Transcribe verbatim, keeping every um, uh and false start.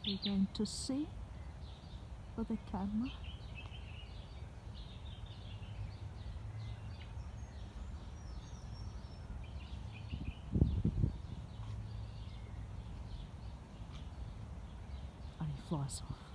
You're going to see for the camera. And he flies off.